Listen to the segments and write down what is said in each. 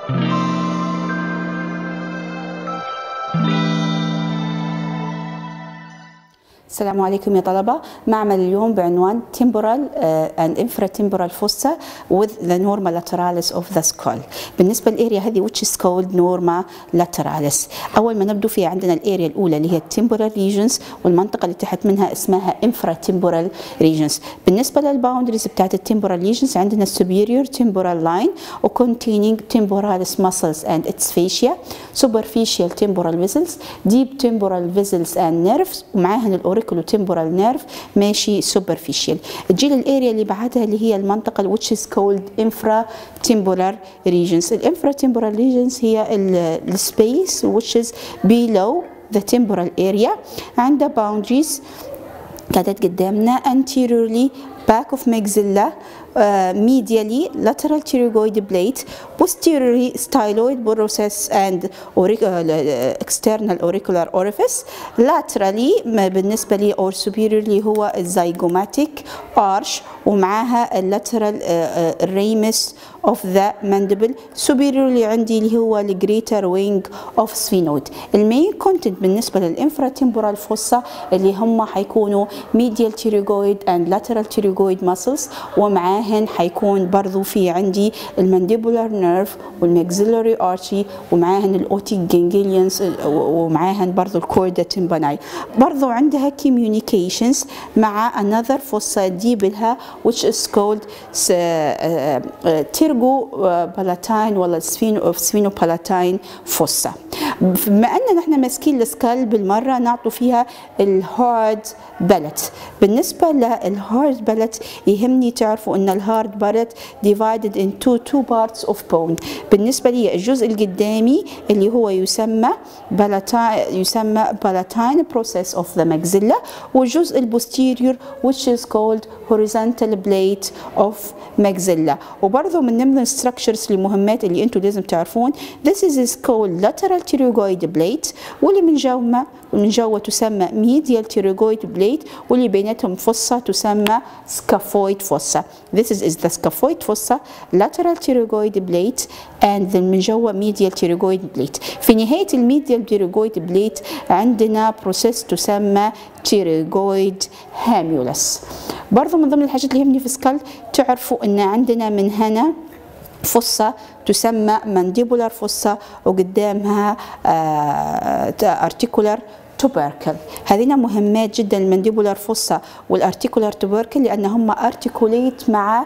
السلام عليكم يا طلبة. معمل اليوم بعنوان Temporal and Infratemporal Fossa with the Norma Lateralis of the Skull. بالنسبة للاريا هذه which is called Norma Lateralis. أول ما نبدو فيها عندنا الاريا الأولى اللي هي Temporal Regions، والمنطقة اللي تحت منها اسمها Infratemporal Regions. بالنسبة للباوندريز بتاعت التمبورال regions عندنا Superior Temporal Line و containing temporalis muscles and its fascia, superficial temporal vessels, deep temporal vessels and nerves، ومعاها الأوريكولو temporal nerve ماشي superficial. تجي الاريا اللي بعدها اللي هي المنطقة which is called infratemporal regions. الانفراtemporal regions هي السبيس which is below the temporal area. عندها boundaries كانت قدامنا anteriorly back of maxilla, medially lateral pterygoid plate, posteriorly styloid process and external auricular orifice, laterally بالنسبة لي or superiorly هو الzygomatic arch ومعاها lateral ramus of the mandible. superiorly عندي اللي هو greater wing of sphenoid. المين content بالنسبة للinfratemporal fossa اللي هم حيكونوا medial pterygoid and lateral pterygoid muscles، ومعاهن حيكون برضو في عندي المانديبولار نيرف والماكسيلاري ارشي ومعاهن الاوتيك جانجليونز ومعاهن برضو الكوردا تمباناي. برضو عندها communications مع another fossa دي لها which is called تيرجو بالاتاين ولا سفينو بالاتاين fossa. بما ان نحن ماسكين السكال بالمره نعطوا فيها الهارد بالت. بالنسبه للهارد بالت يهمني تعرفوا ان الهارد بالت divided into two parts of bone. بالنسبه لي الجزء القدامي اللي هو يسمى palatine process of the maxilla، والجزء البوستيريور which is called horizontal plate of maxilla. وبرضه من ضمن الستراكشرز المهمات اللي انتم لازم تعرفون this is called lateral pterygoid plate، واللي من جوا تسمى medial pterygoid plate، واللي بيناتهم fossa تسمى scaphoid fossa. This is the scaphoid fossa, lateral pterygoid plate and من جوا medial pterygoid plate. في نهاية الميديال pterygoid plate عندنا process تسمى pterygoid hamulus. برضو من ضمن الحاجات اللي يهمني في سكال تعرفوا ان عندنا من هنا فصة تسمى mandibular fossa وقدامها articular tubercle. هذين مهمات جدا المانديبولار فوسا والارتيكولار توبركل لان هم ارتيكوليت مع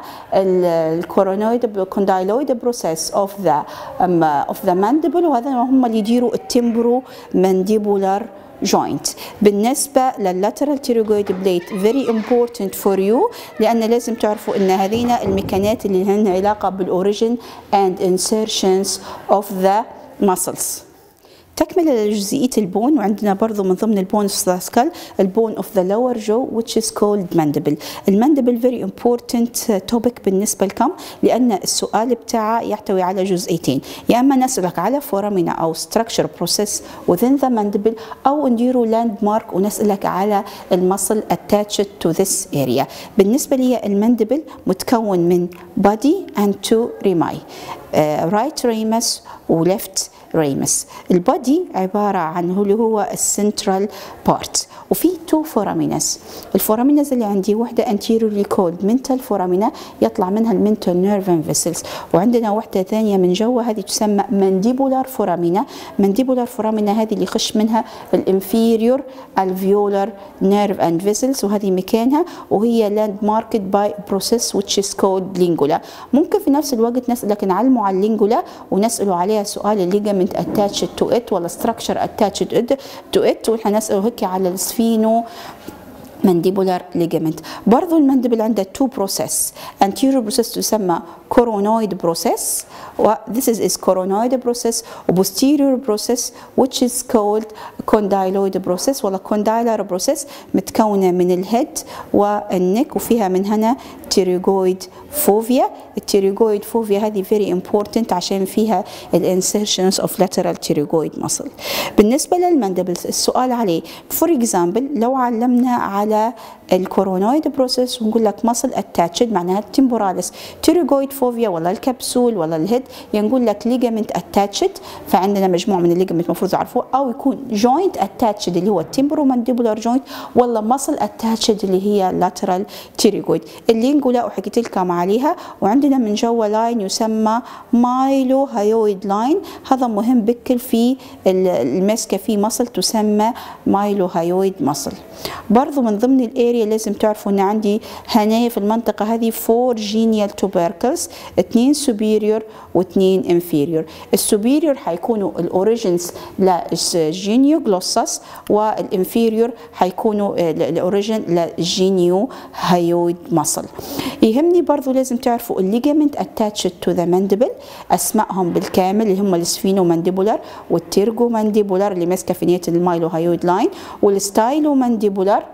الكوندايلويد بروسيس اوف ذا مانديبل، وهذا هم اللي يديروا التمبرو مانديبولار joint. بالنسبة لللاترال pterygoid plate very important for you لأن لازم تعرفوا أن هذين الميكانات اللي لهن علاقة بالأوريجين and insertions of the muscles. تكمل جزئية البون، وعندنا برضو من ضمن البون سكال البون of the lower jaw which is called mandible. الماندبل very important topic بالنسبة لكم لأن السؤال بتاعه يحتوي على جزئيتين، يا إما نسألك على فورامينا أو structure process within the mandible، أو نديروا landmark ونسألك على المصل attached to this area. بالنسبة لي الماندبل متكون من body and two rami، right ramus و left ramus. البادي عبارة عن اللي هو السنترال بارت، وفي تو فورامينز. الفورامينز اللي عندي واحدة anteriorly called mental foramina يطلع منها المنتال نيرف اند فيسلز، وعندنا واحدة ثانية من جوا هذه تسمى mandibular foramina. mandibular foramina هذه اللي يخش منها الانفيريور alveolar nerve and vessels، وهذه مكانها وهي landmarked by process which is called lingula. ممكن في نفس الوقت نسألك نعلمه على اللينجولا ونسأله عليها سؤال الليجامنت attached to it ولا structure attached to it، ونحن نسأله هيك على السفينو mandibular ligament. برضو الماندبل عنده two process. anterior process تسمى coronoid process و this is coronoid process، و posterior process which is called condyloid process ولا condylar process متكونة من الهيد والنك وفيها من هنا pterygoid fovea. التيريغويد فوفيا هذه very important عشان فيها الانسيرشنز of lateral pterygoid muscle. بالنسبة للماندبل السؤال عليه for example لو علمنا على الكورونويد بروسيس ونقول لك ماسل اتاتشد معناها التمبوراليس، تيروغويد فوفيا ولا الكبسول ولا الهيد ينقول لك ليجامنت اتاتشد، فعندنا مجموعه من الليجامنت المفروض تعرفوه، او يكون جوينت اتاتشد اللي هو التمبرو مانديبولار جوينت، ولا ماسل اتاتشد اللي هي لاترال تيروغويد. اللينجولا وحكيت لكم عليها، وعندنا من جوا لاين يسمى مايلو هايويد لاين، هذا مهم بكل في المسكه في مصل تسمى مايلو هايويد مصل. برضو من ضمن الاريا لازم تعرفوا ان عندي هنا في المنطقه هذه 4 جينيال توبركلز، 2 سوبيريور و2 انفيريور. السوبيريور حيكونوا الاوريجينز للجينيو جلوسس، والانفيريور حيكونوا الاوريجين للجينيو هايويد مصل. يهمني برضو لازم تعرفوا الليجامنت اتاتشد تو ذا مانديبل، اسمائهم بالكامل اللي هم السفينو مانديبولار والتيرجو مانديبولار اللي ماسكه في نهايه المايلو هايويد لاين، والستايلو مانديبولار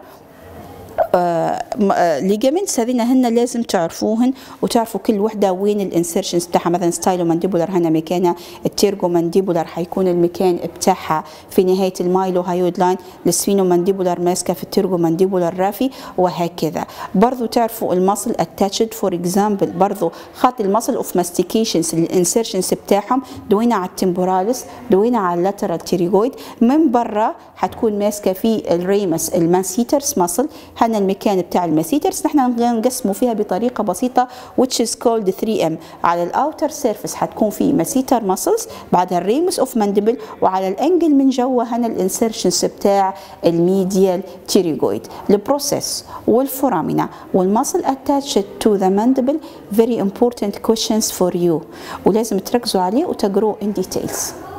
ليجامنتس. هذين هن لازم تعرفوهن وتعرفوا كل وحده وين الانسرشنز بتاعها. مثلا ستايلو مانديبولار هنا مكانها، التيرجو مانديبولار حيكون المكان بتاعها في نهايه المايلو هايويد لاين، السفينو مانديبولار ماسكه في التيرجو مانديبولار رافي، وهكذا. برضو تعرفوا الماسل اتاتشد فور اكزامبل، برضو خاطر الماسل اوف ماستيكيشنز الانسرشنز بتاعهم دوينا على التمبوراليس، دوينا على اللاترال تيروغويد، من برا حتكون ماسكه في الريمس الماسيترز ماسل. هنا المكان بتاع الماسيترز نحن نقسمه فيها بطريقه بسيطه which is called 3M. على الاوتر سيرفيس حتكون في ماسيتر ماسلز، بعدها الريمس اوف مانديبل، وعلى الانجل من جوا هنا الانسرشنز بتاع الميديال تيروغويد. البروسيس والفورامينا والماسل اتاتشد تو ذا مانديبل very important questions for you، ولازم تركزوا عليه وتقروه in details.